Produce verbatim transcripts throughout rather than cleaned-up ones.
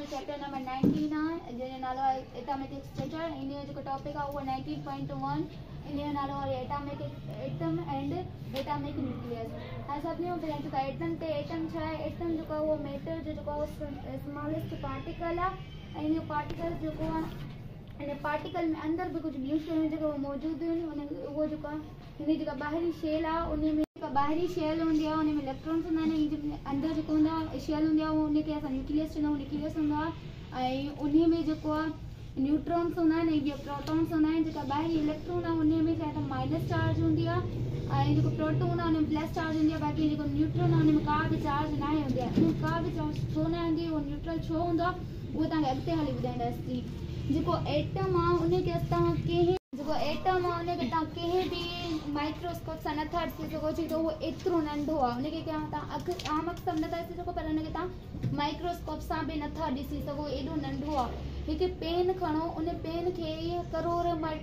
Chapter number nineteen आहे जंहिंजो नालो आहे एटॉमिक स्ट्रक्चर। इन जो जेको टॉपिक आहे उहो नाइनटीन पॉइंट वन। इन जो नालो आहे atomic atom and atomic nucleus. हाणे सभिनी खां पहिरियों जेको एटम ते एटम छा आहे? एटम जेको आहे उहो मैटर जो जेको आहे स्मॉलेस्ट पार्टिकल आहे। ऐं इहो पार्टिकल जेको आहे इन पार्टिकल में अंदर भी कुछ न्यूट्रॉन जेको मौजूद आहिनि। उहो जेको आहे हिन जेका ॿाहिरी शेल आहे उन में जेका ॿाहिरी शेल हूंदी आहे उन में इलेक्ट्रॉन्स हूंदा आहिनि। अंदर जेको हूंदो आहे शेल हूंदी आहे उनखे असां न्यूक्लियस चवंदा आहियूं। न्यूक्लियस हूंदो आहे ऐं उन में जेको आहे न्यूट्रॉन्स हूंदा आहिनि ऐं ॿियो प्रोटॉन्स हूंदा आहिनि। जेका ॿाहिरी इलेक्ट्रॉन आहे उन में छा त माइनस चार्ज हूंदी आहे ऐं जेको प्रोटॉन आहे उन में प्लस चार्ज हूंदी आहे। बाक़ी जेको न्यूट्रॉन आहे उन में का बि चार्ज न हूंदी आहे। उन का बि चार्ज छो न हूंदी आहे? उहो न्यूट्रल छो हूंदो आहे उहो तव्हांखे अॻिते हली ॿुधाईंदासीं। जेको एटम आहे उनखे तव्हां कंहिं जेको एटम आहे उनखे तव्हां कंहिं बि माइक्रोस्कोप सां नथा ॾिसी सघो छो त उहो एतिरो नंढो आहे। उनखे क्या तव्हां अखि आम अखि सां नथा ॾिसी सघो पर उनखे तव्हां माइक्रोस्कोप सां बि नथा ॾिसी सघो, एॾो नंढो आहे। हिकु पेन खणो, उन पेन खे करोड़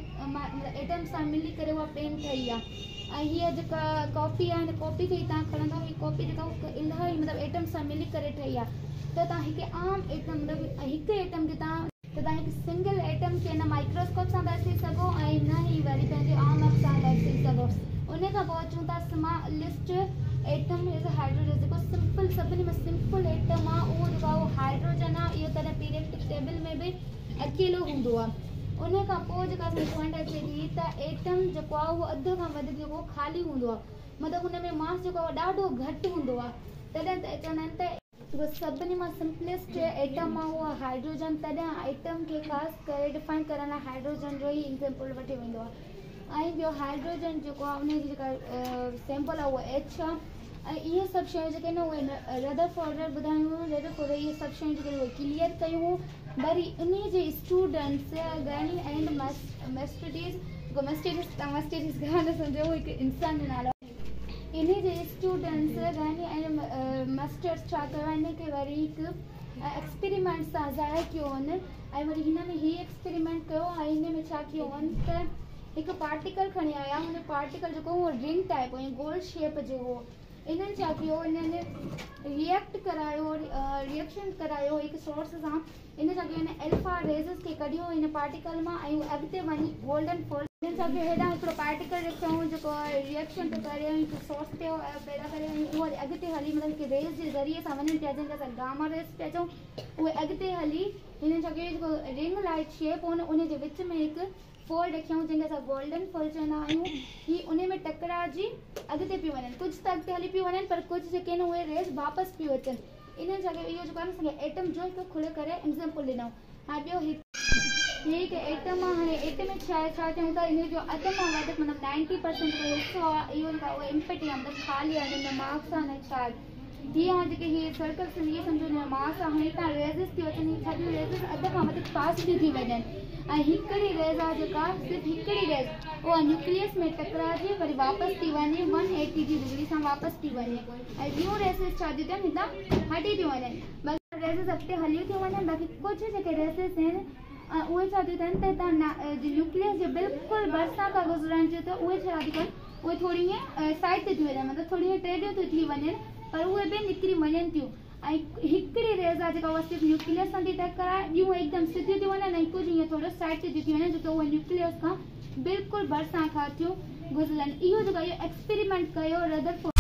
एटम सां मिली करे उहा पेन ठही आहे। ऐं हीअ जेका कॉपी आहे हिन कॉपी खे तव्हां खणंदा हीअ कॉपी जेका इलाही मतिलबु एटम सां मिली करे ठही आहे। त तव्हां हिकु आम एटम मतिलबु हिकु एटम खे तव्हां त तव्हां हिकु सिंगल एटम खे न माइक्रोस्कोप सां था ॾिसी सघो ऐं न ई वरी पंहिंजे आम अख सां था ॾिसी सघो। उन खां पोइ अचूं था स्मॉलेस्ट एटम इज़ हाइड्रोजन। जेको सिंपल सभिनी में सिंपल एटम आहे उहो जेको आहे उहो हाइड्रोजन आहे। इहो कॾहिं पीरियडिक टेबल में बि अकेलो हूंदो आहे। उन खां पोइ जेका असांजी पॉइंट अचे थी त एटम जेको आहे उहो अध खां वधीक जेको ख़ाली हूंदो आहे। मतिलबु हुन में मास जेको आहे ॾाढो घटि हूंदो आहे। तॾहिं त चवंदा आहिनि त जेको सभिनी मां सिंपलेस्ट एटम आहे उहो हाइड्रोजन। तॾहिं एटम खे ख़ासि करे डिफाइन करण लाइ हाइड्रोजन जो ई एग्ज़ाम्पल वठी वेंदो आहे। ऐं ॿियो हाइड्रोजन जेको आहे उनजी जेका सैम्पल आहे उहो एच आहे। ऐं इहे सभु शयूं जेके आहिनि उहे रदरफोर्ड ॿुधायूं। रदरफोर्ड इहे सभु शयूं जेके उहे क्लियर कयूं। वरी इन जे स्टूडेंट्स गैनी एंड मैस्टडीज़ जेको मैस्टडीज़ तव्हां मैस्टडीज़ गाना सम्झो उहो हिकु इंसान जो नालो आहे। इन जे स्टूडेंट्स गैनी एंड मास्टर्स छा कयो आहे? इनखे वरी हिकु एक्सपेरिमेंट सां ज़ाहिर कयो आहिनि ऐं वरी हिन में हीअ एक्सपेरिमेंट कयो ऐं हिन में छा कयो आहिनि त हिकु पार्टिकल खणी आया। हुन पार्टिकल जेको उहो रिंग टाइप ऐं गोल शेप जो हो। इन्हनि छा कयो? इन्हनि रिएक्ट करायो रिएक्शन करायो हिकु सोर्स सां। इन छा कयो? हिन एल्फा रेज़स खे कढियो हिन पार्टिकल मां ऐं अॻिते वञी गोल्डन फॉल हिन छा कयो? हेॾां हिकिड़ो पार्टिकल रखियऊं जेको रिएक्शन पियो करे हिकु सोर्स पियो पैदा करे उहो अॻिते हली मतिलबु हिकु रेज़ जे ज़रिए सां वञनि पिया जंहिंखे असां गामा रेज़ पिया चऊं। उहे अॻिते हली हिननि छा कयो? जेको रिंग लाइट शेप हुन उन जे विच में हिकु फोल्ड रखियऊं जंहिंखे असां गोल्डन फॉल चवंदा आहियूं। ही उन में टकराइजी अॻिते पियूं वञनि। कुझु त अॻिते हली पियूं वञनि पर कुझु जेके आहिनि उहे रेज़ वापसि पियूं अचनि। इन्हनि छा कयो? इहो जेको आहे न असांखे एटम जो हिकु खुले करे एग्ज़ाम्पल ॾिनऊं। हाणे ॿियो हिकु हीअ हिकु एटम आहे। हाणे एटम में छा आहे? छा चऊं था? इन जो अध खां वधीक मतिलबु नाइंटी परसेंट हिसो आहे इहो जेको उहो एम्पटी आहे मतिलबु ख़ाली आहे। हिन में मार्क्स आहे न चार्ज। हीअ आहे जेके हीअ सर्कल इहे सम्झो हिन मास आहे। हाणे हितां रेज़िस थी अचनि छा थियूं रेज़िस अध खां वधीक पास थी थी वञनि ऐं हिकिड़ी रेज़ आहे जेका सिर्फ़ु हिकिड़ी रेज़ उहा न्यूक्लियस में टकराइजी वरी वापसि थी वञे वन एटी जी डिग्री सां वापसि थी वञे ऐं ॿियूं रेज़िस छा थियूं थियनि हितां हटी थियूं वञनि। बाक़ी रेज़िस अॻिते हली थियूं वञनि। बाक़ी कुझु जेके रेज़िस आहिनि उहे छा थियूं थियनि त हितां न्यूक्लियस जे बिल्कुलु भरिसां खां गुज़रण जो त उहे छा थियूं कनि? उहे थोरी ईअं साइड ते थियूं वञनि मतिलबु थोरी ईअं टेढ़ियूं थियूं थी वञनि पर उहे बि निकिरी वञनि थियूं। ऐं हिकिड़ी रेज़ आहे जेका उहा सिर्फ़ु न्यूक्लियस सां थी टकराए। ॿियूं हिकदमि सिधियूं थियूं वञनि ऐं कुझु ईअं थोरो साइड ते थियूं थी वञनि छो त उहे न्यूक्लियस खां बिल्कुलु भरिसां खां थियूं गुज़रनि। इहो जेको इहो एक्सपेरिमेंट कयो रदरफोर्ड